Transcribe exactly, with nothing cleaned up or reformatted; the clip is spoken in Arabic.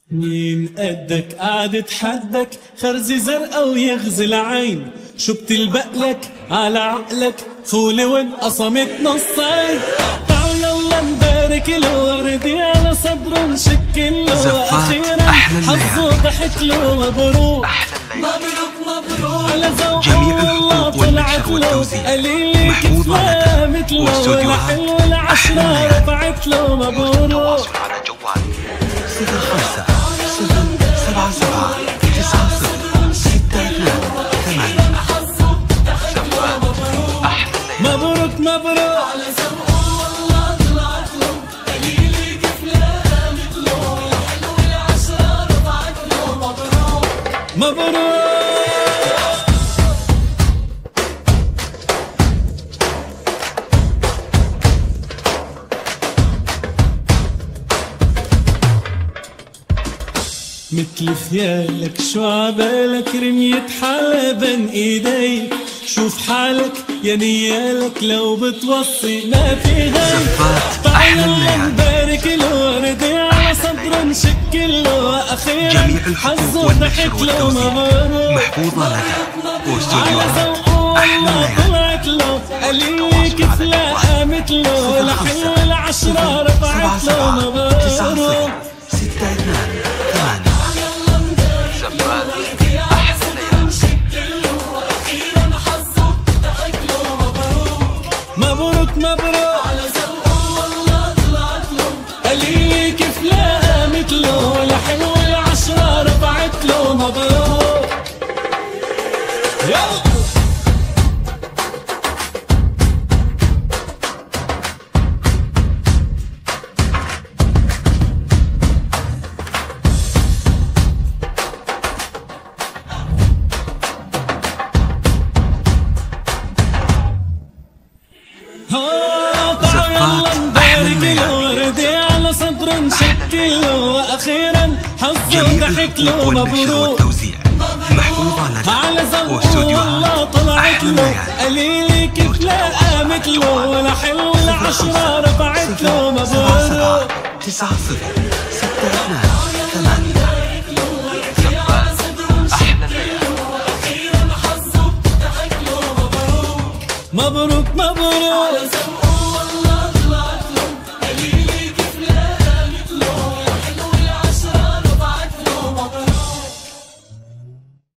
مين قدك قاعد تحدك خرزي زرقا ويغزي العين، شو بتلبقلك على عقلك فولي وانقسمت نصين. تعالوا يلا نبارك الوردي على صدره نشكل له اخيرا حظه ضحك له. مبروك مبروك مبروك على ذوق الله طلعت له قليل كفله مثله ولا حلو العشره رفعت له. مبروك صفر خمسة صفر سبعة سبعة تسعة صفر ستة اثنان ثمانية. مبروك مبروك على ذوقه والله طلعت له قليل كفله مثله حلو العشرة رفعت له. مبروك مبروك مثل خيالك شو عبالك رمية حالة بين ايديك. شوف حالك يا نيالك لو بتوصي ما في غير. تعالوا نبارك الوردي على صدره نشكل له اخيرا حظه ضحك له. مبروك محفوظة لك واستوديوهات أحلى طلعت له قليل كفله قامت له لحلو العشرة رفعت له. مبروك ستة اثنان ثمانية. مبروك مبروك على ذوقه والله طلعت له قليل كفله قامت له ولا حلو العشرة رفعت له. مبروك يلا واخيرا حظه ضحك له. مبروك محفوظة لك على ذوقه والله طلعت له قليل كفله قامت له ولا حلو العشرة رفعت له. مبروك تسعة صفر ستة اثنان ثمانية. مبروك مبروك